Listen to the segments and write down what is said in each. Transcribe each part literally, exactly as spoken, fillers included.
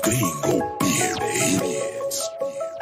Gringo Beard Aliens.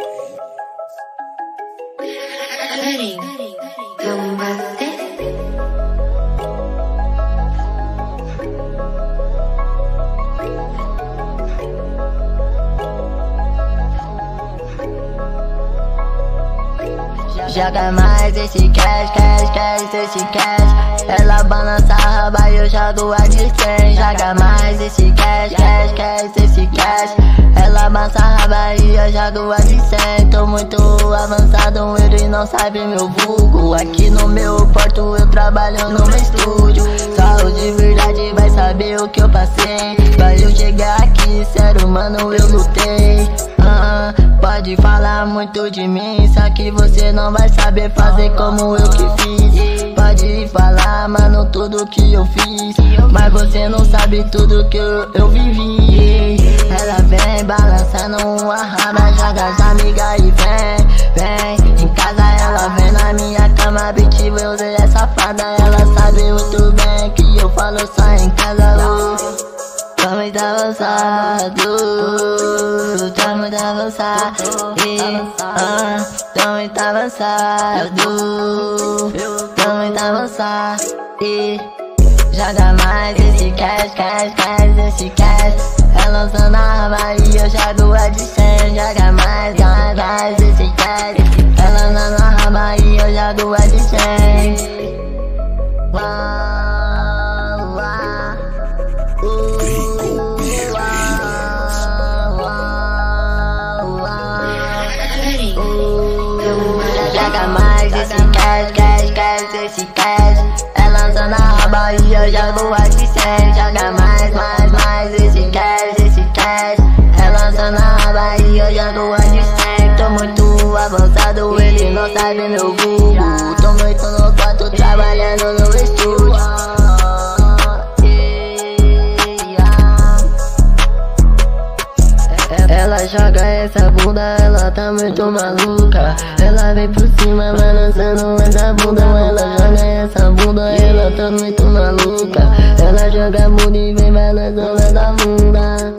Joga mais esse cash, cash, cash, esse cash. Ela balança a raba e eu jogo a de cem. Joga mais esse cash, cash, cash, esse cash. Ela balança a raba e eu jogo a de cem. Tô muito avançado, ele não sabe meu vulgo. Aqui no meu porto eu trabalho no meu estúdio. Só o de verdade vai saber o que eu passei. Pra eu chegar aqui, ser humano eu lutei. uh, Pode falar muito de mim, só que você não vai saber fazer como eu que fiz. Pode falar, mano, tudo que eu fiz, mas você não sabe tudo que eu, eu vivi. Ela vem balançando uma raba, joga as amigas e vem, vem. Em casa ela vem na minha cama, bitch, eu usei essa safada. Ela sabe muito bem que eu falo só em casa. uh. Tá muito avançado, tá muito avançado, ah, tá muito avançado, tá muito avançado, e joga mais esse cash, cash, cash, esse cash. Ela lançando a raba e eu jogo a de cem. Joga mais, mais, mais esse cash. Ela lançando a raba e eu jogo a de cem. Joga mais esse cash, cash, cash, esse cash. Ela lançando a raba e eu jogo a de cem. Joga mais, mais, mais esse cash, esse cash. Ela lançando a raba e eu jogo a de cem. Tô muito avançado, ele não sabe meu vulgo. Tô muito no quarto trabalhando no estúdio. Ela joga essa bunda, ela tá muito maluca. Ela vem por cima balançando essa bunda. Ela joga essa bunda, ela tá muito maluca. Ela joga a bunda e vem balançando essa bunda.